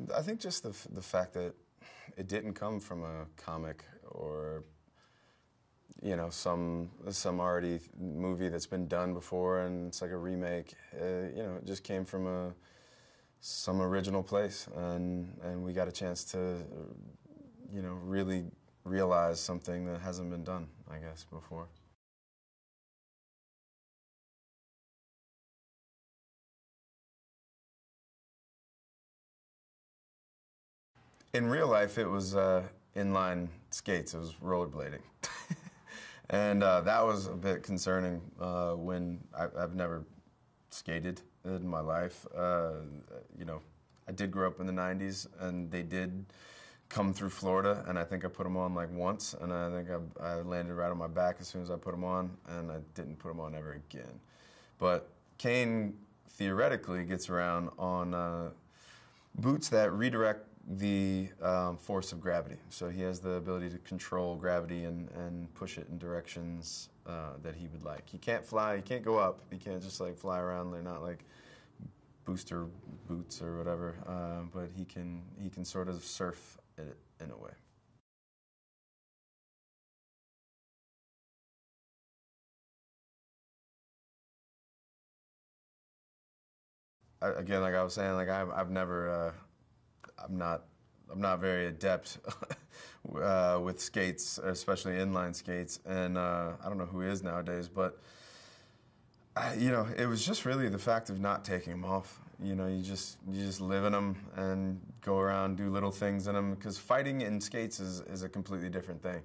I think just the fact that it didn't come from a comic or some already movie that's been done before and it's like a remake. It just came from some original place, and we got a chance to really realize something that hasn't been done, I guess, before. In real life, it was inline skates. It was rollerblading. And that was a bit concerning when I've never skated in my life. I did grow up in the 90s, and they did come through Florida, and I think I put them on like once, and I think I landed right on my back as soon as I put them on, and I didn't put them on ever again. But Kane theoretically gets around on boots that redirect the force of gravity. So he has the ability to control gravity and push it in directions that he would like. He can't fly, he can't go up, he can't just like fly around. They're not like booster boots or whatever, but he can sort of surf it in a way. Again, like I was saying, like I've never, I'm not very adept with skates, especially inline skates, and I don't know who is nowadays, but it was just really the fact of not taking them off. You just live in them and go around, do little things in them, because fighting in skates is a completely different thing.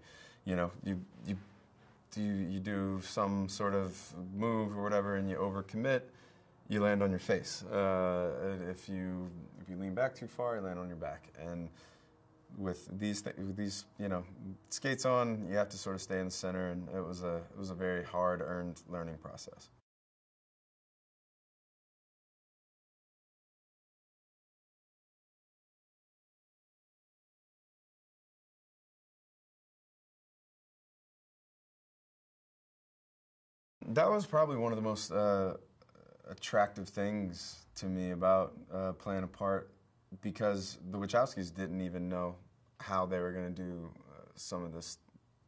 You do some sort of move or whatever, and you overcommit, you land on your face. If you lean back too far, you land on your back. And with these skates on, you have to sort of stay in the center, and it was a very hard-earned learning process. That was probably one of the most attractive things to me about playing a part, because the Wachowskis didn't even know how they were going to do some of this,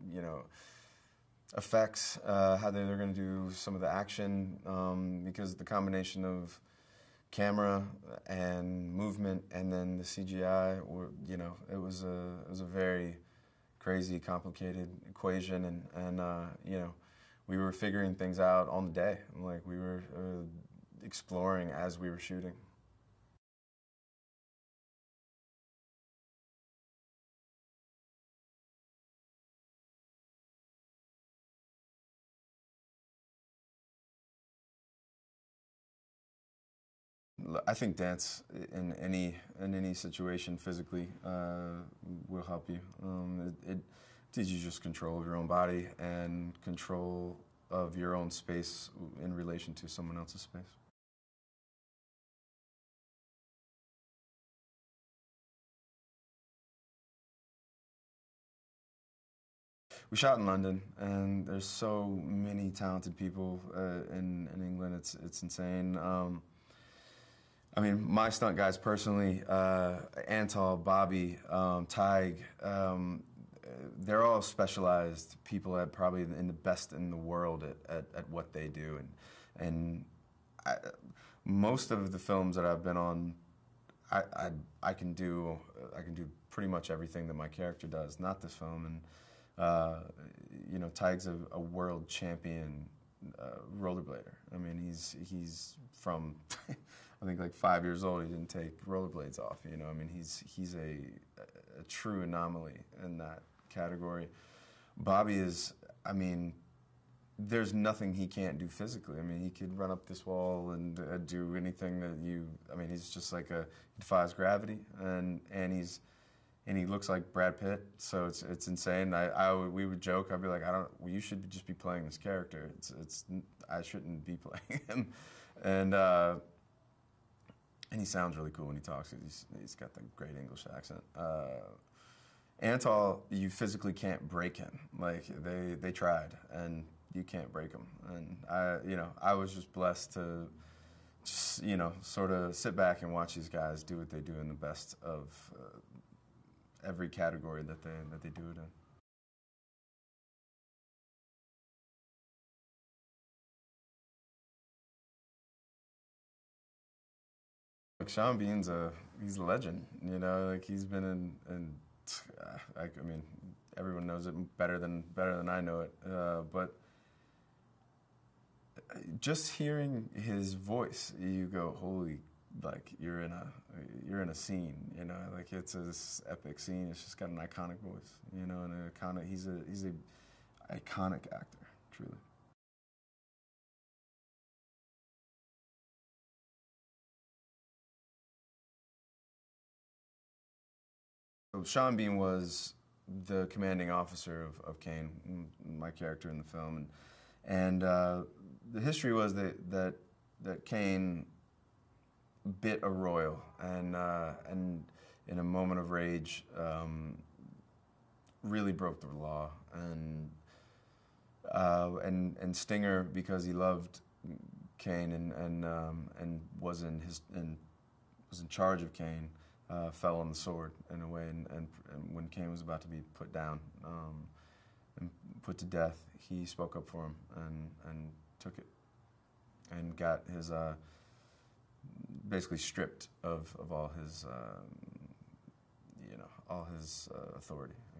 effects, how they were going to do some of the action, because the combination of camera and movement and then the CGI it was a very crazy, complicated equation, and we were figuring things out on the day. Like, we were exploring as we were shooting. I think dance in any situation physically will help you. It teaches you just control of your own body and control of your own space in relation to someone else's space. We shot in London, and there's so many talented people in England. It's insane. I mean, my stunt guys personally, Antal, Bobby, Tig, they're all specialized people that probably in the best in the world at what they do, and most of the films that I've been on, I can do pretty much everything that my character does. Not this film, and Tig's a world champion rollerblader. I mean, he's from I think like 5 years old. He didn't take rollerblades off. I mean, he's a true anomaly in that category. Bobby is, I mean, there's nothing he can't do physically. I mean, he could run up this wall and do anything that I mean, he's just like he defies gravity, and he looks like Brad Pitt, so it's insane. We would joke. I'd be like, well, you should just be playing this character. I shouldn't be playing him, and he sounds really cool when he talks. He's got the great English accent. Antal, you physically can't break him. Like, they tried, and you can't break him. And I was just blessed just, you know, sort of sit back and watch these guys do what they do in the best of every category that they do it in. Like Sean Bean's he's a legend, you know. Like he's been in I mean, everyone knows it better than I know it. But just hearing his voice, you go, holy, like you're in a scene, you know. Like it's this epic scene. It's just got an iconic voice, you know, and he's a iconic actor, truly. So Sean Bean was the commanding officer of Kane, my character in the film, and the history was that Kane bit a royal, and in a moment of rage, really broke the law, and Stinger, because he loved Kane and was in charge of Kane, fell on the sword in a way, and when Kane was about to be put down and put to death, he spoke up for him and took it and got his basically stripped of all his you know, all his authority.